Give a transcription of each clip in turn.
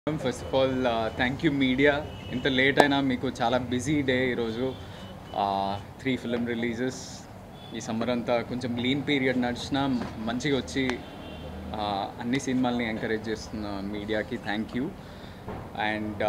First of all thank you media. ఇంత late అయినా మీకు చాలా బిజీ డే ఈరోజు. 3 ఫిల్మ్ రిలీజెస్ ఈ సమ్మర్ అంతా కొంచెం లీన్ పీరియడ్ నడిచినా మంచిగా వచ్చి అన్ని సినిమాల్ని ఎంకరేజ్ చేస్తున్న మీడియాకి thank you. And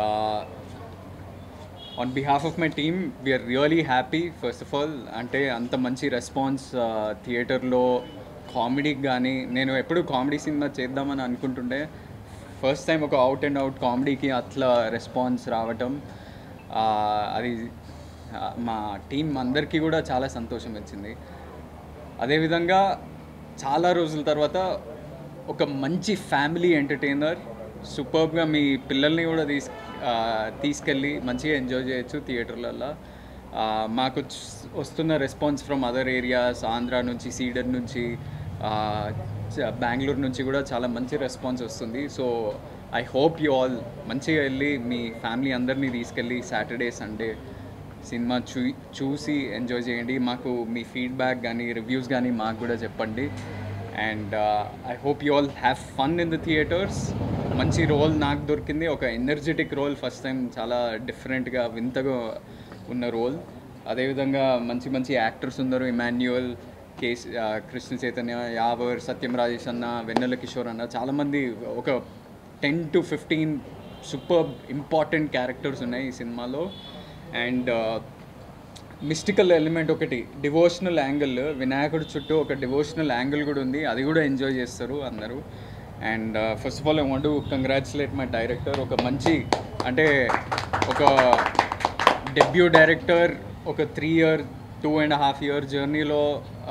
on behalf of my team we are really happy. First of all అంటే అంత మంచి రెస్పాన్స్ థియేటర్లో కామెడీకి కానీ, నేను ఎప్పుడు కామెడీ సినిమా చేద్దామని అనుకుంటుండే ఫస్ట్ టైం ఒక అవుట్ అండ్ అవుట్ కామెడీకి అట్లా రెస్పాన్స్ రావటం అది మా టీం అందరికీ కూడా చాలా సంతోషం ఇచ్చింది. అదేవిధంగా చాలా రోజుల తర్వాత ఒక మంచి ఫ్యామిలీ ఎంటర్టైనర్, సూపర్బ్గా మీ పిల్లల్ని కూడా తీసుకెళ్ళి మంచిగా ఎంజాయ్ చేయొచ్చు థియేటర్లలో. మాకు వస్తున్న response from other areas, Andhra నుంచి, సీడర్ నుంచి, బెంగళూరు నుంచి కూడా చాలా మంచి రెస్పాన్స్ వస్తుంది. So I hope you all మంచిగా వెళ్ళి మీ ఫ్యామిలీ అందరినీ తీసుకెళ్ళి సాటర్డే సండే సినిమా చూసి ఎంజాయ్ చేయండి. మాకు మీ ఫీడ్బ్యాక్ కానీ రివ్యూస్ కానీ మాకు కూడా చెప్పండి. And I hope you all have fun in the theatres. మంచి రోల్ నాకు దొరికింది, ఒక ఎనర్జెటిక్ రోల్, ఫస్ట్ టైం చాలా డిఫరెంట్గా వింతగా ఉన్న రోల్. అదేవిధంగా మంచి మంచి యాక్టర్స్ ఉన్నారు, ఇమాన్యుయల్, కృష్ణ చైతన్య, యావర్, సత్యం రాజేష్ అన్న, వెన్నెల కిషోర్ అన్న, చాలామంది ఒక 10 to 15 సూపర్ ఇంపార్టెంట్ క్యారెక్టర్స్ ఉన్నాయి ఈ సినిమాలో. అండ్ మిస్టికల్ ఎలిమెంట్ ఒకటి, డివోషనల్ యాంగిల్, వినాయకుడి చుట్టూ ఒక డివోషనల్ యాంగిల్ కూడా ఉంది, అది కూడా ఎంజాయ్ చేస్తారు అందరూ. And first of all I want to congratulate my director. ఒక మంచి అంటే ఒక డెబ్యూ డైరెక్టర్ ఒక 2.5 year జర్నీలో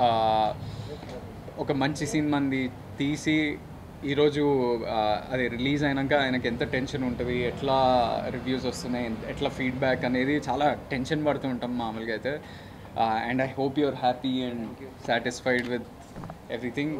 ఒక మంచి సినిమాని తీసి ఈరోజు అది రిలీజ్ అయినాక ఆయనకి ఎంత టెన్షన్ ఉంటుంది, ఎట్లా రివ్యూస్ వస్తున్నాయి, ఎట్లా ఫీడ్బ్యాక్ అనేది చాలా టెన్షన్ పడుతూ ఉంటాం మామూలుగా అయితే. And I hope you're happy and satisfied with everything.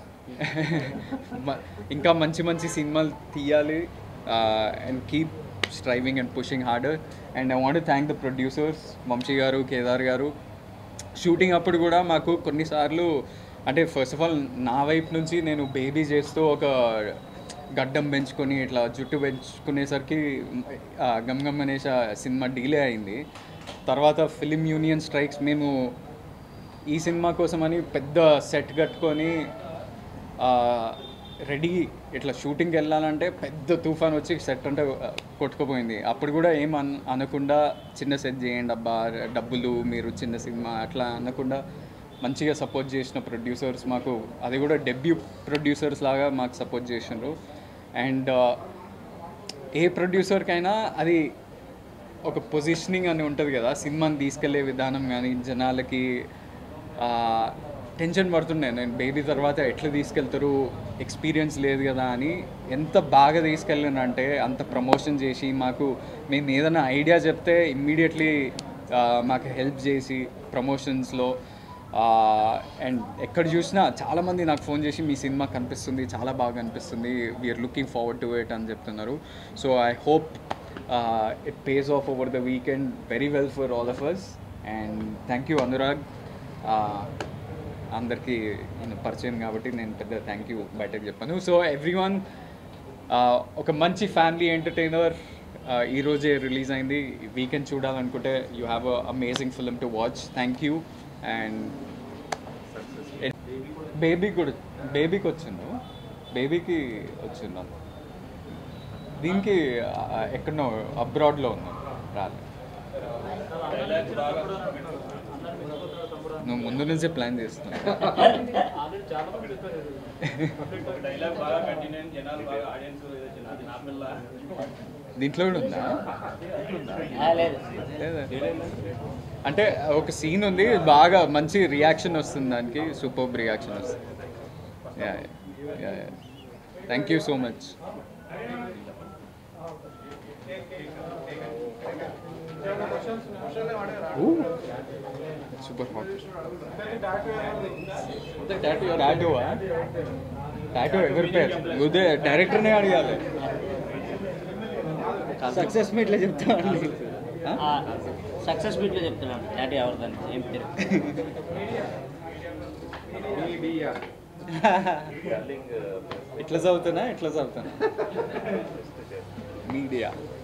ఇంకా మంచి మంచి సినిమాలు తీయాలి and keep striving and pushing harder. And I want to thank the producers, Vamsi garu, Kedar గారు. షూటింగ్ అప్పుడు కూడా మాకు కొన్నిసార్లు అంటే ఫస్ట్ ఆఫ్ ఆల్ నా వైపు నుంచి నేను బేబీ చేస్తూ ఒక గడ్డం పెంచుకొని ఇట్లా జుట్టు పెంచుకునేసరికి గమ్ అనేసి సినిమా డిలే అయింది. తర్వాత ఫిలిం యూనియన్ స్ట్రైక్స్, మేము ఈ సినిమా కోసమని పెద్ద సెట్ కట్టుకొని రెడీ ఇట్లా షూటింగ్కి వెళ్ళాలంటే పెద్ద తుఫాన్ వచ్చి సెట్ అంటే కొట్టుకుపోయింది. అప్పుడు కూడా ఏం అనకుండా చిన్న సెట్ చేయండి అబ్బా, డబ్బులు, మీరు చిన్న సినిమా అట్లా అనకుండా మంచిగా సపోర్ట్ చేసిన ప్రొడ్యూసర్స్ మాకు, అది కూడా డెబ్యూ ప్రొడ్యూసర్స్ లాగా మాకు సపోర్ట్ చేసినారు. అండ్ ఏ ప్రొడ్యూసర్కైనా అది ఒక పొజిషనింగ్ అని ఉంటుంది కదా, సినిమాని తీసుకెళ్లే విధానం కానీ, జనాలకి టెన్షన్ పడుతుండే నేను బేబీ తర్వాత ఎట్లా తీసుకెళ్తారు, ఎక్స్పీరియన్స్ లేదు కదా అని. ఎంత బాగా తీసుకెళ్ళానంటే అంత ప్రమోషన్ చేసి మాకు, మేము ఏదైనా ఐడియా చెప్తే ఇమ్మీడియట్లీ మాకు హెల్ప్ చేసి ప్రమోషన్స్లో. అండ్ ఎక్కడ చూసినా చాలామంది నాకు ఫోన్ చేసి మీ సినిమా కనిపిస్తుంది, చాలా బాగా అనిపిస్తుంది, we are looking forward to it అని చెప్తున్నారు. So I hope it pays off over the weekend very well for all of us. And thank you Anurag. అందరికీ నేను పరిచయం కాబట్టి నేను పెద్ద థ్యాంక్ యూ బయటకు చెప్పాను. సో ఎవ్రీవన్, ఒక మంచి ఫ్యామిలీ ఎంటర్టైనర్ ఈరోజే రిలీజ్ అయింది. వీకెండ్ చూడాలనుకుంటే you have a amazing film to watch. Thank you. And బేబీకి వచ్చిండు, బేబీకి వచ్చిండు, దీనికి ఎక్కడో అబ్రాడ్లో ఉన్నాను, రాలేదు. నువ్వు ముందు నుంచే ప్లాన్ చేస్తున్నావు. దీంట్లో కూడా ఉందా? అంటే ఒక సీన్ ఉంది, బాగా మంచి రియాక్షన్ వస్తుంది దానికి, సూపర్ రియాక్షన్ వస్తుంది. Thank you so much. Super hot. Tattoo ఎవరి పేరు? ఉదయ్ డైరెక్టర్నే అడగాలి. సక్సెస్ మీట్లో చెప్తాను, సక్సెస్ మీట్లో చెప్తున్నాను. టాటూ ఎవరిదని ఏం పేరు? ఇట్లా చదువుతున్నా మీడియా.